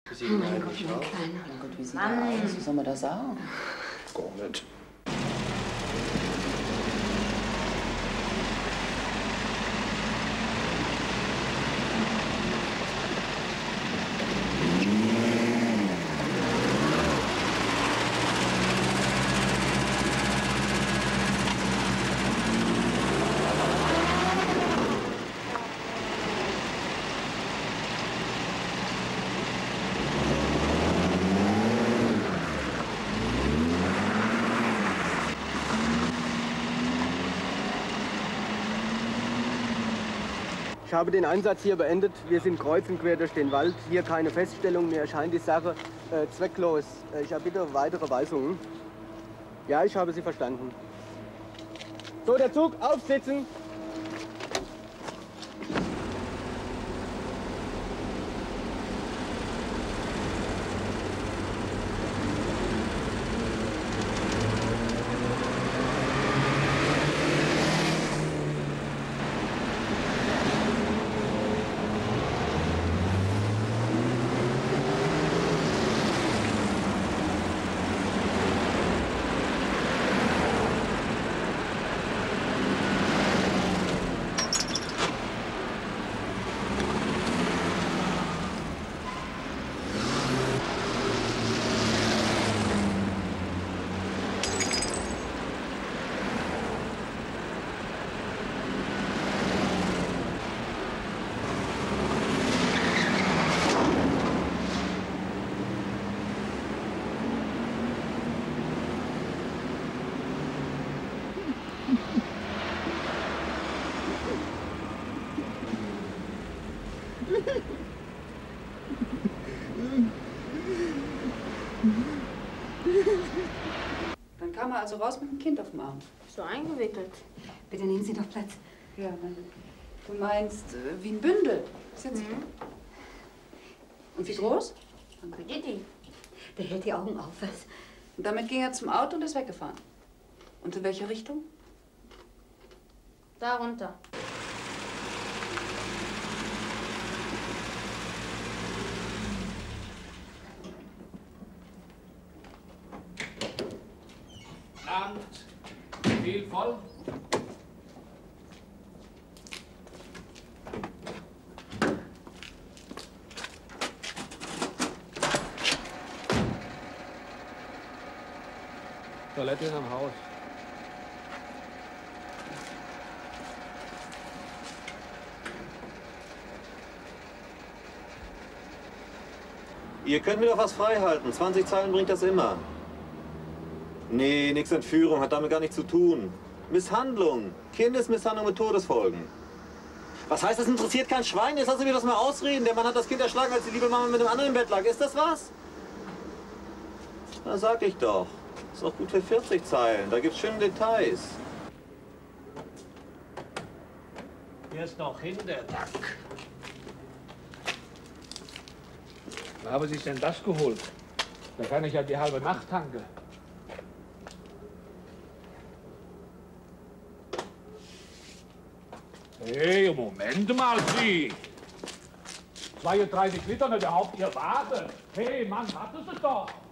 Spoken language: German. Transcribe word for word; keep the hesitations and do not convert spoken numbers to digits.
Wie sieht denn eigentlich aus? Mein Gott, wie sieht er aus? Wie soll man das sagen? Gar nicht. Ich habe den Einsatz hier beendet. Wir sind kreuz und quer durch den Wald. Hier keine Feststellung. Mir erscheint die Sache äh, zwecklos. Äh, ich erbitte weitere Weisungen. Ja, ich habe Sie verstanden. So, der Zug, aufsitzen! Dann kam er also raus mit dem Kind auf dem Arm. So eingewickelt. Bitte nehmen Sie doch Platz. Ja, dann, du meinst äh, wie ein Bündel. Sitzen. Mhm. Und wie groß? Danke, Didi. Der hält die Augen auf, was? Und damit ging er zum Auto und ist weggefahren. Und in welche Richtung? Da runter. Abend. Viel voll. Toilette ist am Haus. Ihr könnt mir doch was frei halten. zwanzig Zeilen bringt das immer. Nee, nix Entführung, hat damit gar nichts zu tun. Misshandlung. Kindesmisshandlung mit Todesfolgen. Was heißt, das interessiert kein Schwein? Jetzt lassen Sie mir das mal ausreden. Der Mann hat das Kind erschlagen, als die liebe Mama mit dem anderen im Bett lag. Ist das was? Na, sag ich doch. Ist auch gut für vierzig Zeilen. Da gibt's schöne Details. Hier ist noch Hinterdach. Wo haben Sie sich denn das geholt? Da kann ich ja die halbe Nacht tanken. Hey, Moment mal, Sie! zweiunddreißig Liter, nicht überhaupt Ihr Wagen! Hey, Mann, warten Sie doch!